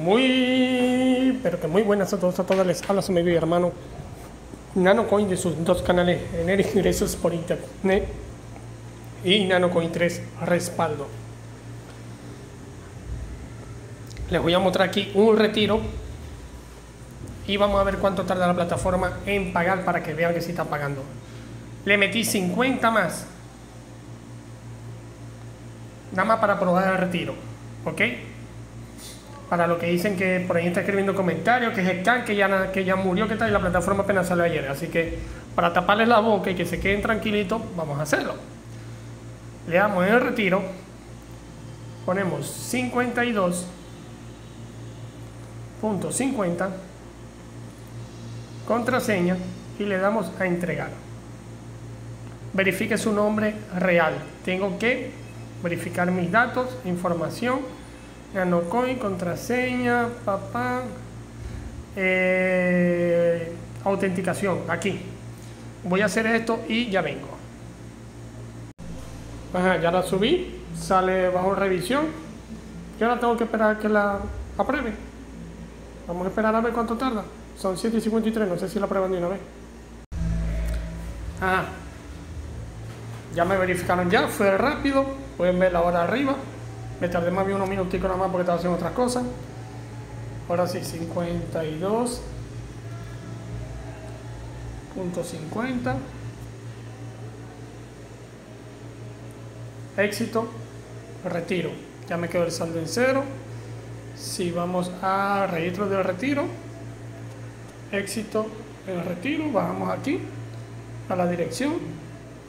pero que muy buenas a todos, les habla su amigo y hermano Nanocoin de sus dos canales Generar Ingresos por Internet y Nanocoin 3 Respaldo. Les voy a mostrar aquí un retiro y vamos a ver cuánto tarda la plataforma en pagar para que vean que sí está pagando. Le metí 50 más, nada más para probar el retiro, ¿ok? Para lo que dicen que por ahí está escribiendo comentarios, que es el can, que ya murió, que tal, y la plataforma apenas salió ayer. Así que para taparles la boca y que se queden tranquilitos, vamos a hacerlo. Le damos en el retiro, ponemos 52.50, contraseña, y le damos a entregar. Verifique su nombre real. Tengo que verificar mis datos, información, Nanocoin, contraseña, autenticación. Aquí voy a hacer esto y ya vengo. Ya la subí, sale bajo revisión. Yo ahora tengo que esperar a que la apruebe. Vamos a esperar a ver cuánto tarda. Son 7:53, no sé si la aprueban de una vez. Ya me verificaron, ya fue rápido. Pueden ver la hora arriba. Me tardé más bien unos minuticos nada más porque estaba haciendo otras cosas. Ahora sí, 52.50. Éxito, retiro. Ya me quedó el saldo en cero. Si vamos a registro del retiro, éxito en el retiro, bajamos aquí a la dirección.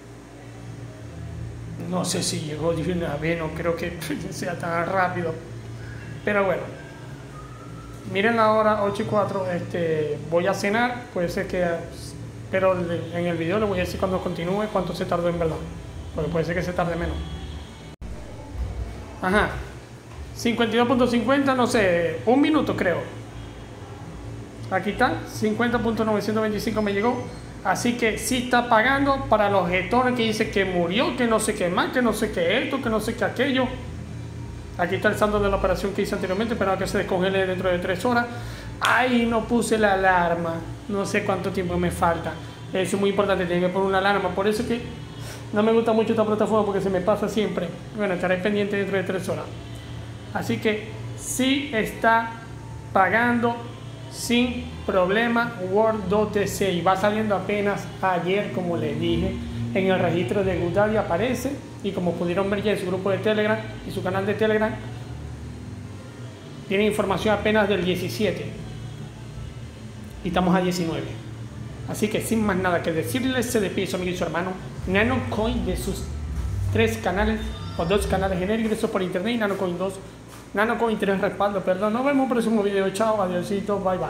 No sé si llegó de una vez, no creo que sea tan rápido, pero bueno, miren la hora 8:04. Voy a cenar, puede ser que, pero en el video le voy a decir cuando continúe cuánto se tardó en verdad, porque puede ser que se tarde menos. 52.50, no sé, un minuto creo. Aquí está, 50.925 me llegó. Así que sí está pagando para los gestores que dice que murió, que no sé qué más, que no sé qué esto, que no sé qué aquello. Aquí está el saldo de la operación que hice anteriormente, pero que se descongele dentro de 3 horas. Ay, no puse la alarma. No sé cuánto tiempo me falta. Eso es muy importante, tengo que poner una alarma. Por eso que no me gusta mucho esta plataforma porque se me pasa siempre. Bueno, estaré pendiente dentro de 3 horas. Así que sí está pagando sin problema WorldOTC y va saliendo apenas ayer, como les dije, en el registro de GoDaddy aparece, y como pudieron ver ya en su grupo de Telegram y su canal de Telegram, tiene información apenas del 17 y estamos a 19. Así que sin más nada que decirles, se despide su amigo y su hermano Nanocoin de sus 3 canales o 2 canales Generar Ingresos por Internet y Nanocoin 2, Nanocoin 3 Respaldo. Perdón, nos vemos en el próximo video. Chao, adiósito, bye bye.